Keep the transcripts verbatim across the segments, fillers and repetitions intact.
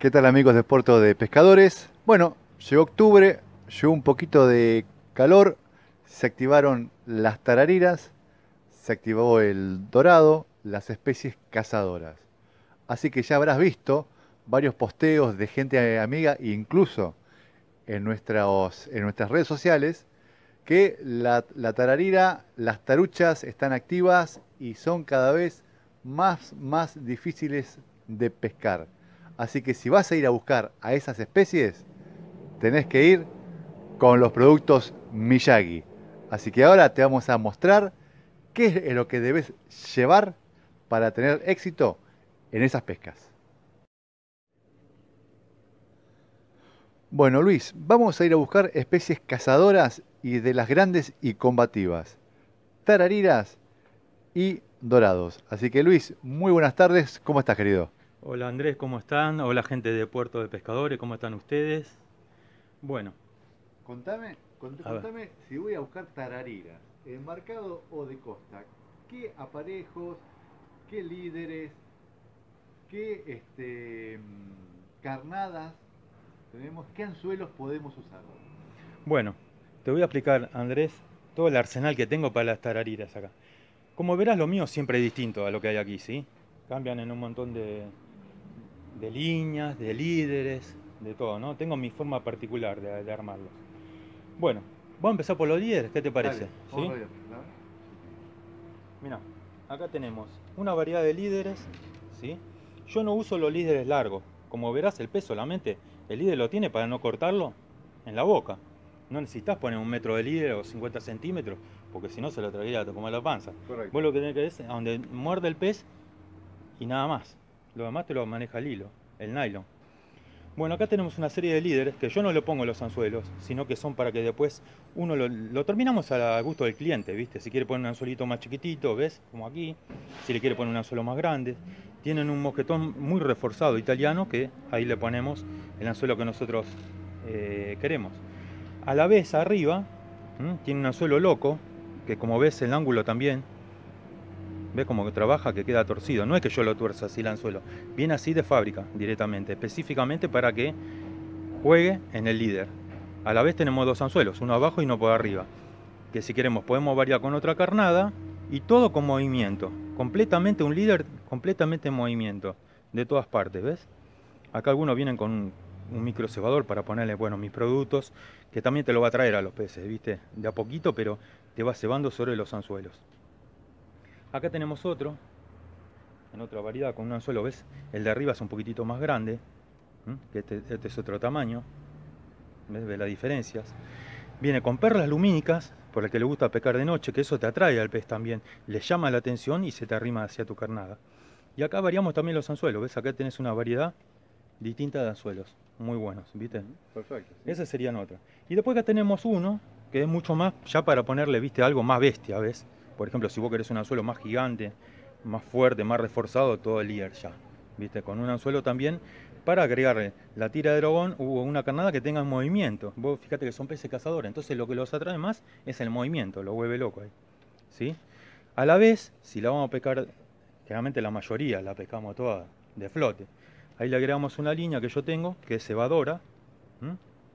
¿Qué tal, amigos de Puerto de Pescadores? Bueno, llegó octubre, llegó un poquito de calor, se activaron las tarariras, se activó el dorado, las especies cazadoras. Así que ya habrás visto varios posteos de gente amiga, incluso en, nuestros, en nuestras redes sociales, que la, la tararira, las taruchas están activas y son cada vez más, más difíciles de pescar. Así que si vas a ir a buscar a esas especies, tenés que ir con los productos Miyagi. Así que ahora te vamos a mostrar qué es lo que debes llevar para tener éxito en esas pescas. Bueno, Luis, vamos a ir a buscar especies cazadoras y de las grandes y combativas, tarariras y dorados. Así que Luis, muy buenas tardes, ¿cómo estás, querido? Hola Andrés, ¿cómo están? Hola gente de Puerto de Pescadores, ¿cómo están ustedes? Bueno, Contame, cont- a ver. contame si voy a buscar tarariras, embarcado o de costa, ¿qué aparejos, qué líderes, qué este, mm, carnadas tenemos, qué anzuelos podemos usar? Bueno, te voy a explicar, Andrés, todo el arsenal que tengo para las tarariras acá. Como verás, lo mío siempre es distinto a lo que hay aquí, ¿sí? Cambian en un montón de, de líneas, de líderes, de todo, ¿no? Tengo mi forma particular de, de armarlos. Bueno, vamos a empezar por los líderes, ¿qué te Dale, parece? vamos ¿Sí? a ver. Mira, acá tenemos una variedad de líderes, ¿sí? Yo no uso los líderes largos. Como verás, el peso solamente, el líder lo tiene para no cortarlo en la boca. No necesitas poner un metro de líder o cincuenta centímetros, porque si no se lo traería a comer la panza. Correcto. Vos lo que tenés que hacer es a donde muerde el pez y nada más. Lo demás te lo maneja el hilo, el nylon. Bueno, acá tenemos una serie de líderes que yo no le pongo los anzuelos, sino que son para que después uno lo, lo terminamos a gusto del cliente, ¿viste? Si quiere poner un anzuelito más chiquitito, ¿ves? Como aquí. Si le quiere poner un anzuelo más grande. Tienen un mosquetón muy reforzado italiano que ahí le ponemos el anzuelo que nosotros eh, queremos. A la vez arriba, ¿m? Tiene un anzuelo loco, que como ves el ángulo también, ¿ves cómo que trabaja? Que queda torcido. No es que yo lo tuerza así el anzuelo. Viene así de fábrica directamente, específicamente para que juegue en el líder. A la vez tenemos dos anzuelos, uno abajo y uno por arriba. Que si queremos podemos variar con otra carnada y todo con movimiento. Completamente un líder, completamente en movimiento. De todas partes, ¿ves? Acá algunos vienen con un, un micro cebador para ponerle, bueno, mis productos, que también te lo va a traer a los peces, ¿viste? De a poquito, pero te va cebando sobre los anzuelos. Acá tenemos otro, en otra variedad, con un anzuelo, ¿ves? El de arriba es un poquitito más grande, ¿m? que este, este es otro tamaño, ¿ves? ¿Ves las diferencias? Viene con perlas lumínicas, por el que le gusta pescar de noche, que eso te atrae al pez también, le llama la atención y se te arrima hacia tu carnada. Y acá variamos también los anzuelos, ¿ves? Acá tenés una variedad distinta de anzuelos, muy buenos, ¿viste? Perfecto. Sí. Esa serían otra. Y después acá tenemos uno, que es mucho más, ya para ponerle, ¿viste? Algo más bestia, ¿ves? Por ejemplo, si vos querés un anzuelo más gigante, más fuerte, más reforzado, todo el líder ya, ¿viste? Con un anzuelo también, para agregarle la tira de dragón hubo una carnada que tenga movimiento. Vos fíjate que son peces cazadores, entonces lo que los atrae más es el movimiento, lo vuelve loco ahí, ¿sí? A la vez, si la vamos a pescar, generalmente la mayoría la pescamos toda de flote. Ahí le agregamos una línea que yo tengo, que es cebadora. ¿Mm?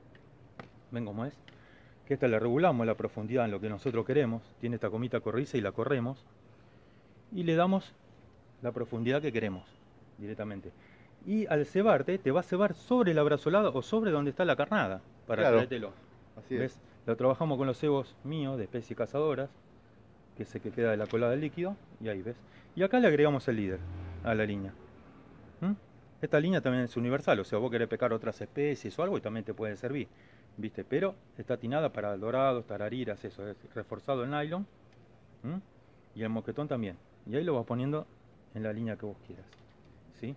¿Ven cómo es? Que esta le regulamos la profundidad en lo que nosotros queremos. Tiene esta comita corriza y la corremos. Y le damos la profundidad que queremos directamente. Y al cebarte, te va a cebar sobre la brazolada o sobre donde está la carnada, para Claro, traértelo. así es. ¿Ves? Lo trabajamos con los cebos míos de especies cazadoras, que es el que queda de la colada del líquido, y ahí ves. Y acá le agregamos el líder a la línea. ¿Mm? Esta línea también es universal, o sea, vos querés pescar otras especies o algo y también te puede servir, ¿viste? Pero está atinada para dorados, tarariras, eso, es reforzado en nylon. ¿Mm? Y el mosquetón también. Y ahí lo vas poniendo en la línea que vos quieras, ¿sí?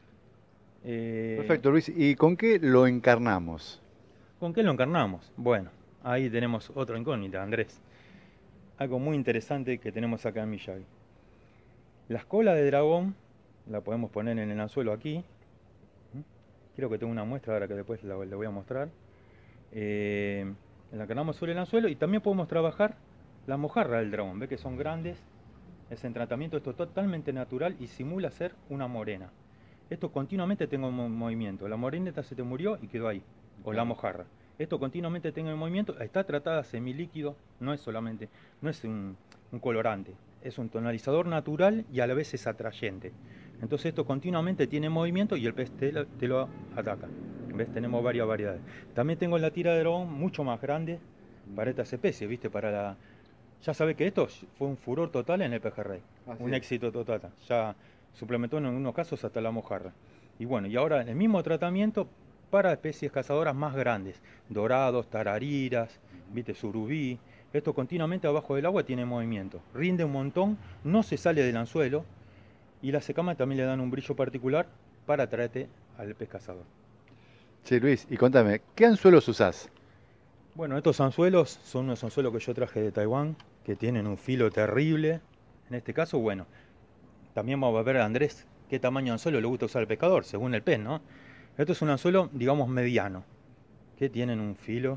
Eh, Perfecto, Luis. ¿Y con qué lo encarnamos? ¿Con qué lo encarnamos? Bueno, ahí tenemos otra incógnita, Andrés. Algo muy interesante que tenemos acá en Miyagi. Las colas de dragón la podemos poner en el anzuelo aquí. Creo que tengo una muestra ahora que después la, la voy a mostrar. Eh, la encarnamos sobre el anzuelo y también podemos trabajar la mojarra del dragón. Ve que son grandes. Es en tratamiento, esto es totalmente natural y simula ser una morena. Esto continuamente tengo en mo- movimiento. La moreneta se te murió y quedó ahí. O la mojarra. Esto continuamente tengo en movimiento. Está tratada semilíquido. No es solamente, no es un, un colorante. Es un tonalizador natural y a la vez es atrayente. Entonces esto continuamente tiene movimiento y el pez te, lo- te lo ataca. ¿Ves? Tenemos varias variedades. También tengo la tira de dragón mucho más grande para estas especies, ¿viste? Para la... Ya sabés que esto fue un furor total en el pejerrey. Así Un es. éxito total. Ya suplementó en algunos casos hasta la mojarra. Y bueno, y ahora el mismo tratamiento para especies cazadoras más grandes. Dorados, tarariras, ¿viste? Surubí. Esto continuamente abajo del agua tiene movimiento. Rinde un montón, no se sale del anzuelo. Y las secamas también le dan un brillo particular para atraerte al pez cazador. Che, Luis, y contame, ¿qué anzuelos usás? Bueno, estos anzuelos son unos anzuelos que yo traje de Taiwán, que tienen un filo terrible. En este caso, bueno, también vamos a ver a Andrés qué tamaño de anzuelo le gusta usar al pescador, según el pez, ¿no? Esto es un anzuelo, digamos, mediano, que tienen un filo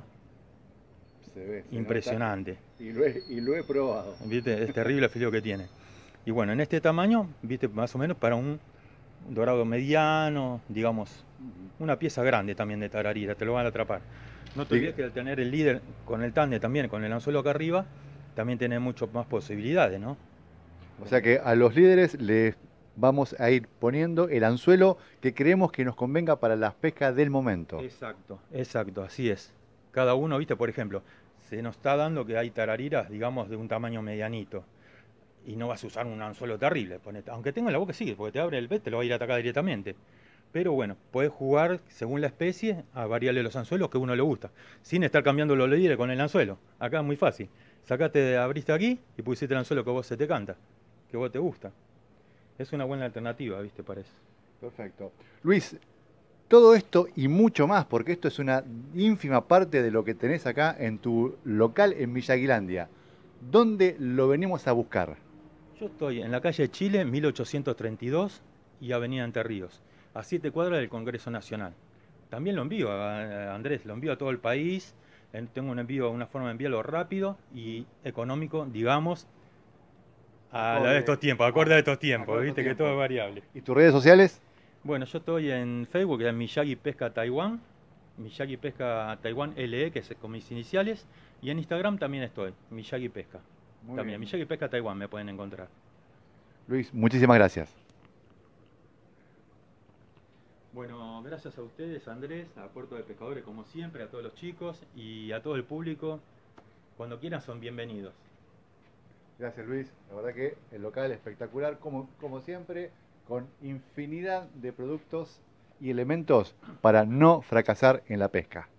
Se ve, se impresionante. nota, y lo he, y lo he probado. ¿Viste? Es terrible el filo que tiene. Y bueno, en este tamaño, viste, más o menos para un dorado mediano, digamos, una pieza grande también de tararira, te lo van a atrapar. No te Sí. olvides que al tener el líder con el tándem también, con el anzuelo acá arriba, también tenés mucho más posibilidades, ¿no? O sea que a los líderes les vamos a ir poniendo el anzuelo que creemos que nos convenga para las pescas del momento. Exacto, exacto, así es. Cada uno, viste, por ejemplo, se nos está dando que hay tarariras, digamos, de un tamaño medianito. Y no vas a usar un anzuelo terrible. Ponete, aunque tenga la boca, sí, porque te abre el pez, te lo va a ir a atacar directamente. Pero bueno, puedes jugar según la especie a variarle los anzuelos que a uno le gusta, sin estar cambiando los líderes con el anzuelo. Acá es muy fácil. Sacate, abriste aquí y pusiste el anzuelo que vos se te canta, que vos te gusta. Es una buena alternativa, ¿viste? Parece. Perfecto. Luis, todo esto y mucho más, porque esto es una ínfima parte de lo que tenés acá en tu local en Villa Aguilandia. ¿Dónde lo venimos a buscar? Yo estoy en la calle Chile, mil ochocientos treinta y dos y Avenida Entre Ríos, a siete cuadras del Congreso Nacional. También lo envío a, a Andrés, lo envío a todo el país. En- Tengo un envío, una forma de enviarlo rápido y económico, digamos, a la de estos tiempos, acorde a estos tiempos, acorde a viste estos que todo es tiempos. variable. ¿Y tus redes sociales? Bueno, yo estoy en Facebook, que es Miyagi Pesca Taiwán, Miyagi Pesca Taiwán L E, que es con mis iniciales, y en Instagram también estoy, Miyagi Pesca. Muy También, bien. Miyagi Pesca Taiwán me pueden encontrar. Luis, muchísimas gracias. Bueno, gracias a ustedes, Andrés, a Puerto de Pescadores, como siempre, a todos los chicos y a todo el público. Cuando quieran son bienvenidos. Gracias, Luis. La verdad que el local es espectacular, como, como siempre, con infinidad de productos y elementos para no fracasar en la pesca.